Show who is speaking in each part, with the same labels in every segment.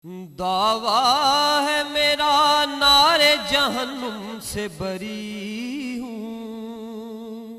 Speaker 1: دعویٰ ہے میرا نار جہنم سے بری ہوں،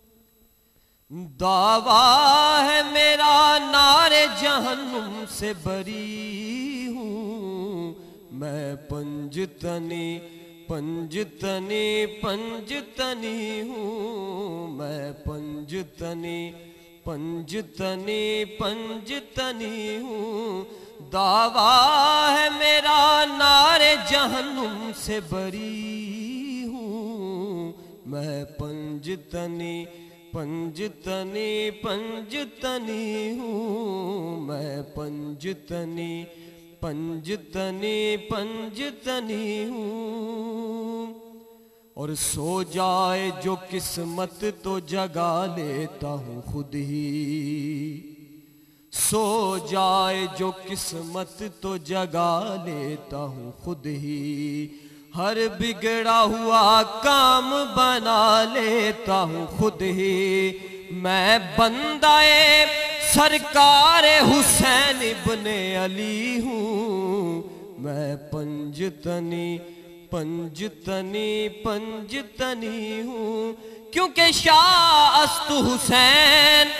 Speaker 1: دعویٰ ہے میرا نار جہنم سے بری ہوں، میں پنجتنی پنجتنی پنجتنی ہوں، میں پنجتنی پنجتنی پنجتنی ہوں، دعویٰ ہے میرا نار جہنم سے بری ہوں، میں پنجتنی پنجتنی پنجتنی ہوں، میں پنجتنی پنجتنی پنجتنی ہوں، اور سو جائے جو قسمت تو جگا لیتا ہوں خود ہی، سو جائے جو قسمت تو جگا لیتا ہوں خود ہی، ہر بگڑا ہوا کام بنا لیتا ہوں خود ہی، میں بندہ سرکار حسین ابن علی ہوں، میں پنجتنی پنجتنی پنجتنی ہوں، کیونکہ شاہ است حسین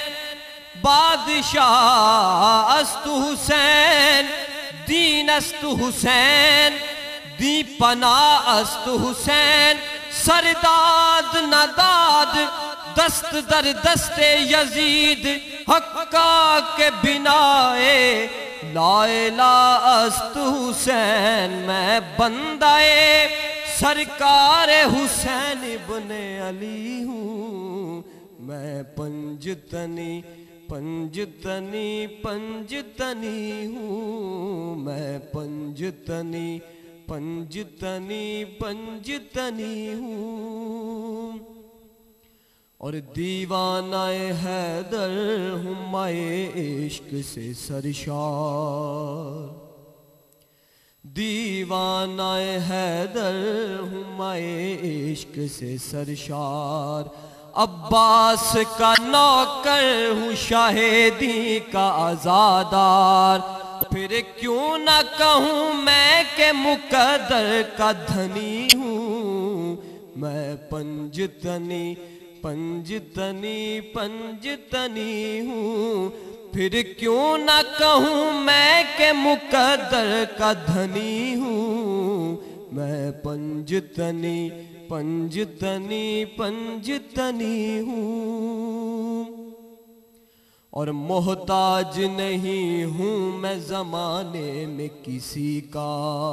Speaker 1: بادشاہ است حسین، دین است حسین، دی پناہ است حسین، سرداد نداد دست در دست یزید، حقا کے بنائے لا الہ است حسین، میں بندہ سرکار حسین ابن علی ہوں، میں پنجتنی پنجتنی پنجتنی ہوں، میں پنجتنی پنجتنی پنجتنی ہوں، اور دیوانہ حیدر ہوں میں عشق سے سرشار، دیوانہ حیدر ہوں میں عشق سے سرشار، عباس کا نوکر ہوں شاہدی کا عزادار، پھر کیوں نہ کہوں میں کہ مقدر کا دھنی ہوں، میں پنجتنی پنجتنی پنجتنی ہوں، پھر کیوں نہ کہوں میں کہ مقدر کا دھنی ہوں، میں پنجتنی پنجتنی پنجتنی ہوں، اور محتاج نہیں ہوں میں زمانے میں کسی کا،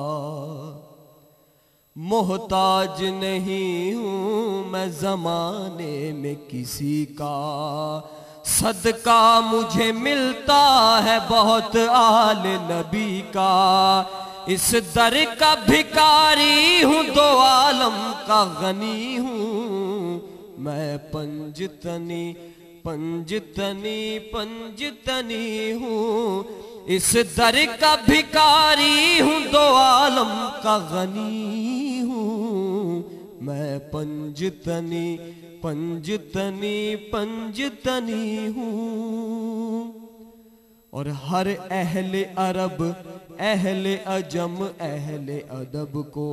Speaker 1: محتاج نہیں ہوں میں زمانے میں کسی کا، صدقہ مجھے ملتا ہے بہت آل نبی کا، اس در کا بھکاری ہوں دو عالم کا غنی ہوں، میں پنجتنی پنجتنی پنجتنی ہوں، اس در کا بھکاری ہوں دو عالم کا غنی ہوں، میں پنجتنی پنجتنی پنجتنی ہوں، اور ہر اہل عرب اہل عجم اہل ادب کو،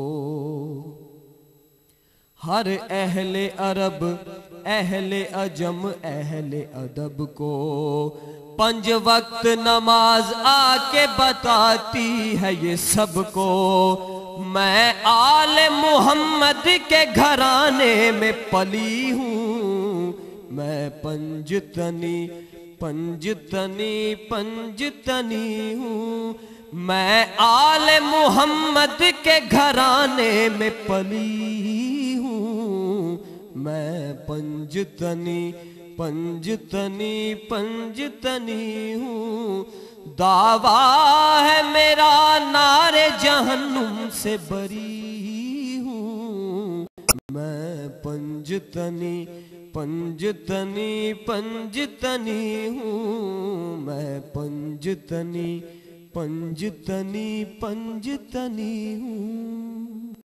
Speaker 1: ہر اہل عرب اہل عجم اہل ادب کو، 5 وقت نماز آ کے بتاتی ہے یہ سب کو، میں آل محمد کے گھرانے میں پلی ہوں، میں پنجتنی پنجتنی پنجتنی ہوں، میں آل محمد کے گھرانے میں پلی ہوں، میں پنجتنی پنجتنی پنجتنی ہوں، دعویٰ ہے میرا نار جہنم سے بری ہوں، میں پنجتنی پنجتنی پنجتنی ہوں، میں پنجتنی پنجتنی پنجتنی ہوں۔